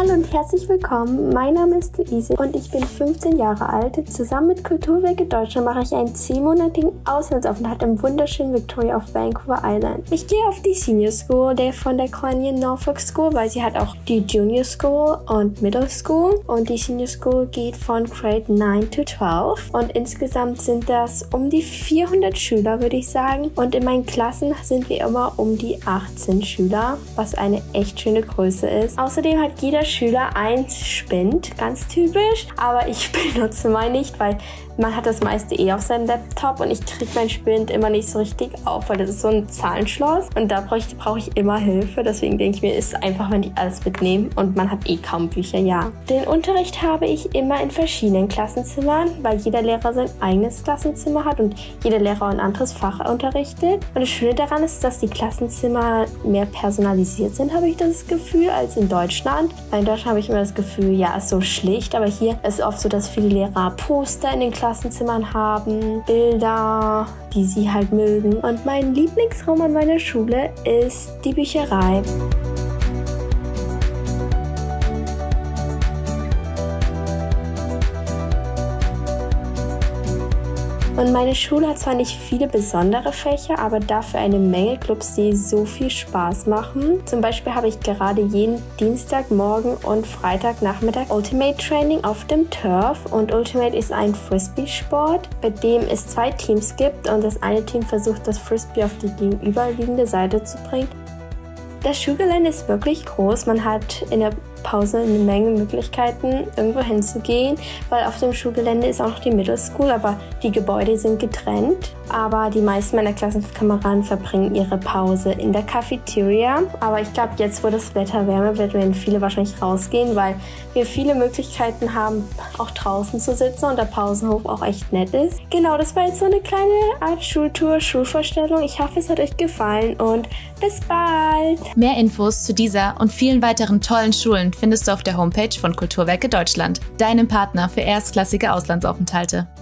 Hallo und herzlich willkommen. Mein Name ist Luise und ich bin 15 Jahre alt. Zusammen mit Kulturwerke Deutschland mache ich einen 10-monatigen Auslandsaufenthalt im wunderschönen Victoria auf Vancouver Island. Ich gehe auf die Senior School von der Colonial Norfolk School, weil sie hat auch die Junior School und Middle School. Und die Senior School geht von Grade 9 to 12. Und insgesamt sind das um die 400 Schüler, würde ich sagen. Und in meinen Klassen sind wir immer um die 18 Schüler, was eine echt schöne Größe ist. Außerdem hat jeder Schüler ein Spind, ganz typisch, aber ich benutze meinen nicht, weil man hat das meiste auf seinem Laptop und ich kriege mein Spind immer nicht so richtig auf, weil das ist so ein Zahlenschloss und da brauche ich immer Hilfe. Deswegen denke ich mir, ist einfach, wenn die alles mitnehmen und man hat kaum Bücher, ja. Den Unterricht habe ich immer in verschiedenen Klassenzimmern, weil jeder Lehrer sein eigenes Klassenzimmer hat und jeder Lehrer ein anderes Fach unterrichtet. Und das Schöne daran ist, dass die Klassenzimmer mehr personalisiert sind, habe ich das Gefühl, als in Deutschland. Weil in Deutschland habe ich immer das Gefühl, ja, ist so schlicht, aber hier ist es oft so, dass viele Lehrer Poster in den Klassenzimmern haben, Bilder, die sie halt mögen. Und mein Lieblingsraum an meiner Schule ist die Bücherei. Und meine Schule hat zwar nicht viele besondere Fächer, aber dafür eine Menge Clubs, die so viel Spaß machen. Zum Beispiel habe ich gerade jeden Dienstagmorgen und Freitagnachmittag Ultimate Training auf dem Turf. Und Ultimate ist ein Frisbee-Sport, bei dem es 2 Teams gibt und das eine Team versucht, das Frisbee auf die gegenüberliegende Seite zu bringen. Das Schulgelände ist wirklich groß. Man hat in der Pause eine Menge Möglichkeiten, irgendwo hinzugehen, weil auf dem Schulgelände ist auch noch die Middle School, aber die Gebäude sind getrennt. Aber die meisten meiner Klassenkameraden verbringen ihre Pause in der Cafeteria. Aber ich glaube, jetzt, wo das Wetter wärmer wird, werden viele wahrscheinlich rausgehen, weil wir viele Möglichkeiten haben, auch draußen zu sitzen und der Pausenhof auch echt nett ist. Genau, das war jetzt so eine kleine Art Schultour, Schulvorstellung. Ich hoffe, es hat euch gefallen und bis bald! Mehr Infos zu dieser und vielen weiteren tollen Schulen findest du auf der Homepage von Kulturwerke Deutschland, deinem Partner für erstklassige Auslandsaufenthalte.